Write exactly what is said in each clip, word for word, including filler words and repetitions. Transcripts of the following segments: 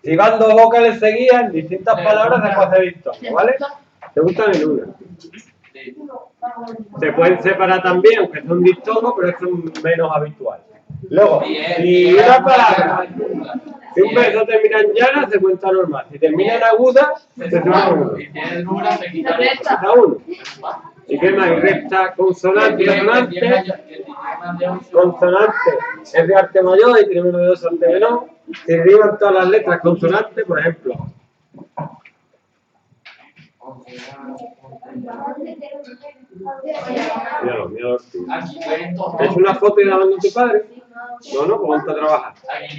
Si van dos vocales seguidas en distintas palabras, se puede hacer diptongo, ¿vale? ¿Te gusta ninguna? Se pueden separar también, aunque son diptongos, pero eso es menos habitual. Luego, si una palabra, si un verso termina en llana, se cuenta normal. Si termina en aguda, se suma uno. Y tiene dura, se quita uno. ¿Y qué más? Y resta consonante y sonante. Consonante es de arte mayor y tiene menos de dos arte menor. Si riman todas las letras consonantes, por ejemplo. Míralo, míralo. ¿Te he hecho una foto y la mando a tu padre? No, no, pues vamos a trabajar.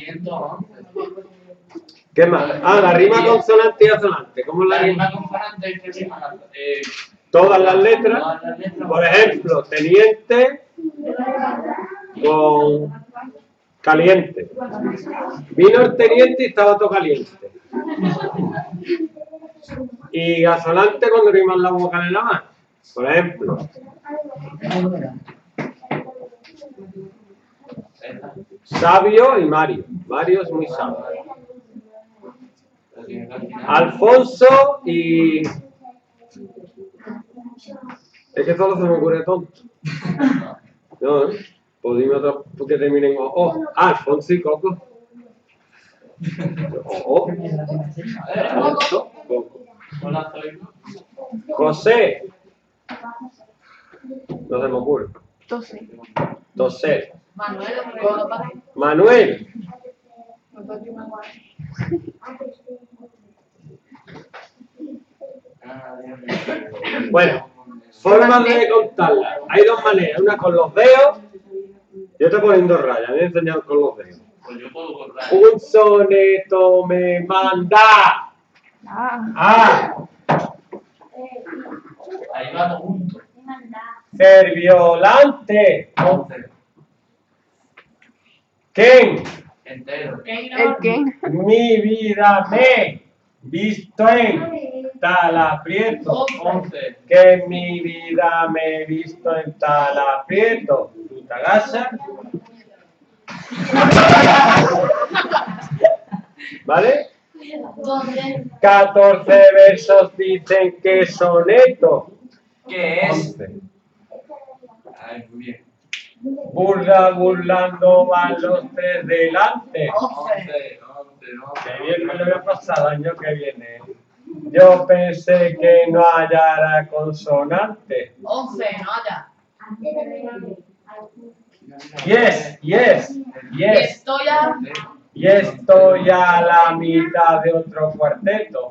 ¿Qué más? Ah, la rima consonante y asonante. ¿Cómo es la rima? La rima consonante es que rima eh, todas las letras. Por ejemplo, teniente con caliente. Vino el teniente y estaba todo caliente. Y asonante cuando riman la vocal en la mano. Por ejemplo. Sabio y Mario. Mario es muy sabio. Alfonso y... Es que solo se me ocurre tonto. No, ¿eh? Pues dime otro que terminen en O. Oh, ah, Alfonso y Coco. O. Alfonso, Coco. José. No se me ocurre. Tosé. Tosé. Manuel. Manuel. Bueno, formas de contarla. Hay dos maneras, una con los dedos y otra poniendo rayas. Me voy a enseñar con los dedos. Un soneto me manda. Ah. Ahí vamos juntos. Ser violante. ¿Quién? Entero. ¿El qué? Mi vida me visto en tal aprieto. once. Que en mi vida me he visto en tal aprieto. ¿Tú te agachas? ¿Vale? catorce versos dicen que soneto. ¿Qué es? once. Ay, muy bien. Burla, burlando van los tres delante. once, once, Que bien me lo voy a pasar el año que viene. Yo pensé que no hallara consonante. once, no haya. Yes, yes, yes. Estoy a... Y estoy a la mitad de otro cuarteto.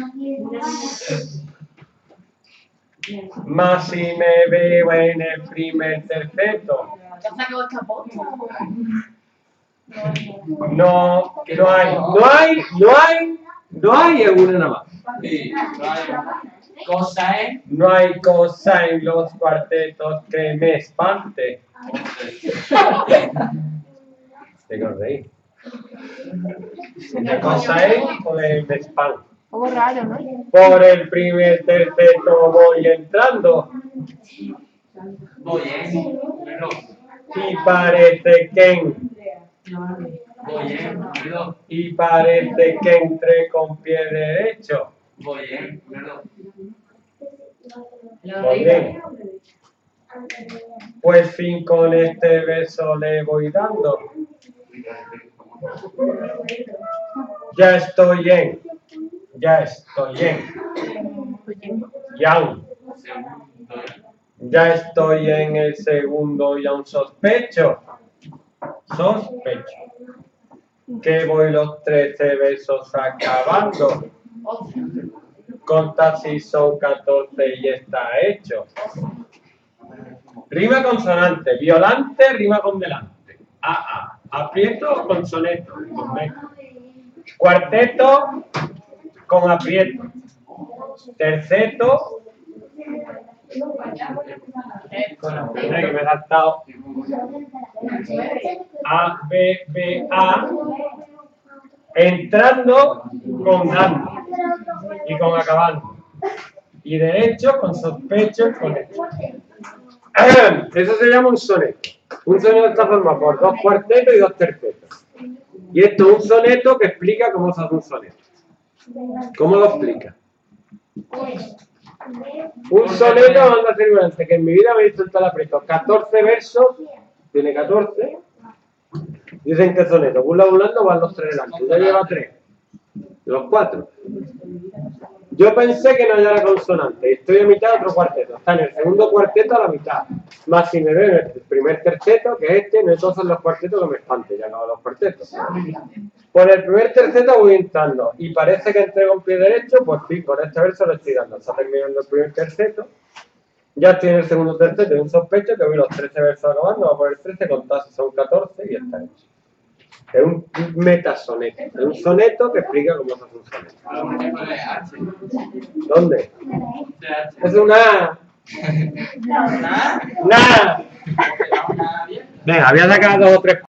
Más si me veo en el primer terceto. Ya sacó esta foto. No, no hay, no hay, no hay, no hay en una nada más. Sí, no hay cosa es. No hay cosa en los cuartetos que me espante. Te reír. Una cosa es por el me espante. Un poco raro, ¿no? Por el primer terceto voy entrando. Voy en. Pero. Y parece que Voy en. Pero. y parece que entré con pie derecho. Voy en. Pero. Muy bien. Pues fin con este beso le voy dando. Ya estoy en. Ya estoy en. Ya. Ya estoy en el segundo y aún sospecho. Sospecho. Que voy los trece besos acabando. Conta si son catorce y está hecho. Rima consonante. Violante, rima con delante. A, A. Aprieto con soneto. Con meco. Cuarteto con aprieto. Terceto. Espera que me he saltado. A, B, B, A. Entrando con dando. Y con acabando. Y derecho con sospecho y con hecho. Eso se llama un soneto. Un soneto está formado por dos cuartetos y dos tercetos. Y esto es un soneto que explica cómo se hace un soneto. ¿Cómo lo explica? Un soneto, vamos a hacer igualmente, que en mi vida me he visto en aprieto catorce versos, tiene catorce. Dicen que el soneto, burla burlando van los tres delante, ya lleva tres, los cuatro. Yo pensé que no hallara consonante, y estoy a mitad de otro cuarteto, está en el segundo cuarteto a la mitad. Más si me veo en el primer terceto, que es este, no es todos los cuartetos que me espante, ya acabo los cuartetos. Por el primer terceto voy entrando, y parece que entrego un pie derecho, pues sí, con este verso lo estoy dando. Está terminando el primer terceto, ya estoy en el segundo terceto, y un sospecho que voy los trece versos acabando, voy a poner trece, contar si son catorce, y está hecho. Es un metasoneto, es un soneto que explica cómo se hace un soneto. ¿Dónde? Es una... Nada. Venga, había sacado dos o tres